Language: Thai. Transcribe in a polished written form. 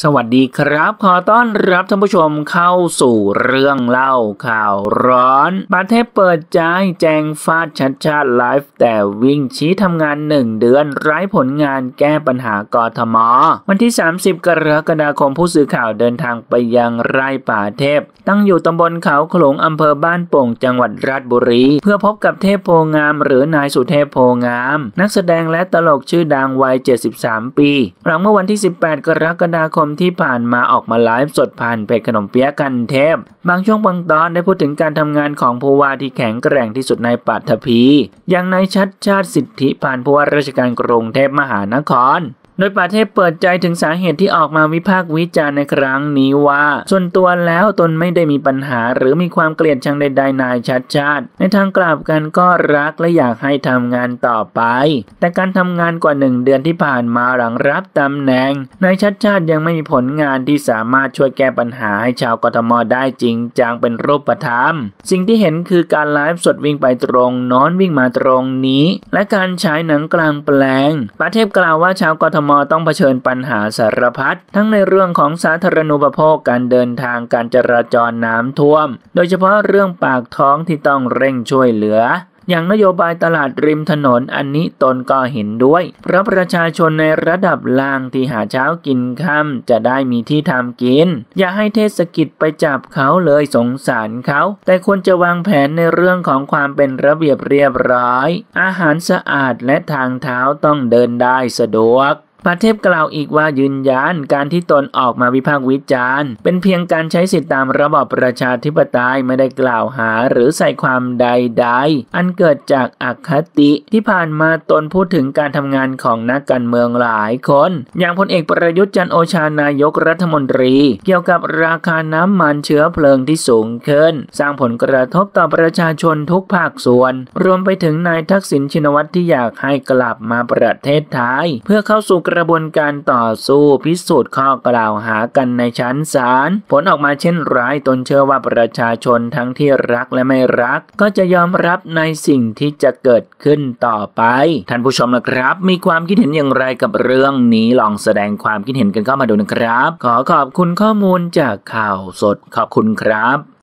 สวัสดีครับขอต้อนรับท่านผู้ชมเข้าสู่เรื่องเล่าข่าวร้อนประเทศเปิดใจแจงฟาดชัดชาติไลฟ์แต่วิ่งชี้ทำงาน1 เดือนไร้ผลงานแก้ปัญหากทม.วันที่30 กรกฎาคมผู้สื่อข่าวเดินทางไปยังไร่ป่าเทพตั้งอยู่ตำบลเขาขลุงอำเภอบ้านโป่งจังหวัดราชบุรีเพื่อพบกับเทพโพงามหรือนายสุเทพโพงามนักแสดงและตลกชื่อดังวัย73 ปีหลังเมื่อวันที่18 กรกฎาคมที่ผ่านมาออกมาไลฟ์สดผ่านเพจขนมเปี๊ยะกันเทพบางช่วงบางตอนได้พูดถึงการทำงานของผู้ว่าที่แข็งแกร่งที่สุดในปัตภีอย่างนายชัดชาติสิทธิพานผู้ว่าราชการกรุงเทพมหานครโดยประเทศเปิดใจถึงสาเหตุที่ออกมาวิพากษ์วิจารณ์ในครั้งนี้ว่าส่วนตัวแล้วตนไม่ได้มีปัญหาหรือมีความเกลียดชังใดๆนายชัดชาติในทางกลับกันก็รักและอยากให้ทำงานต่อไปแต่การทำงานกว่า1 เดือนที่ผ่านมาหลังรับตำแหน่งนายชัดชาติยังไม่มีผลงานที่สามารถช่วยแก้ปัญหาให้ชาวกทมได้จริงจังเป็นรูปธรรมสิ่งที่เห็นคือการไลฟ์สดวิ่งไปตรงโน้นวิ่งมาตรงนี้และการฉายหนังกลางแปลงประเทศกล่าวว่าชาวกทมต้องเผชิญปัญหาสารพัดทั้งในเรื่องของสาธารณูปโภคการเดินทางการจราจรน้ำท่วมโดยเฉพาะเรื่องปากท้องที่ต้องเร่งช่วยเหลืออย่างนโยบายตลาดริมถนนอันนี้ตนก็เห็นด้วยเพราะประชาชนในระดับล่างที่หาเช้ากินค่ำจะได้มีที่ทำกินอย่าให้เทศกิจไปจับเขาเลยสงสารเขาแต่ควรจะวางแผนในเรื่องของความเป็นระเบียบเรียบร้อยอาหารสะอาดและทางเท้าต้องเดินได้สะดวกประเทศกล่าวอีกว่ายืนยันการที่ตนออกมาวิพากษ์วิจารณ์เป็นเพียงการใช้สิทธิตามระบอบประชาธิปไตยไม่ได้กล่าวหาหรือใส่ความใดๆอันเกิดจากอคติที่ผ่านมาตนพูดถึงการทำงานของนักการเมืองหลายคนอย่างพลเอกประยุทธ์จันทร์โอชานายกรัฐมนตรีเกี่ยวกับราคาน้ำมันเชื้อเพลิงที่สูงขึ้นสร้างผลกระทบต่อประชาชนทุกภาคส่วนรวมไปถึงนายทักษิณชินวัตรที่อยากให้กลับมาประเทศไทยเพื่อเข้าสู่กระบวนการต่อสู้พิสูจน์ข้อกล่าวหากันในชั้นศาลผลออกมาเช่นไรตนเชื่อว่าประชาชนทั้งที่รักและไม่รักก็จะยอมรับในสิ่งที่จะเกิดขึ้นต่อไปท่านผู้ชมนะครับมีความคิดเห็นอย่างไรกับเรื่องนี้ลองแสดงความคิดเห็นกันเข้ามาดูนะครับขอขอบคุณข้อมูลจากข่าวสดขอบคุณครับ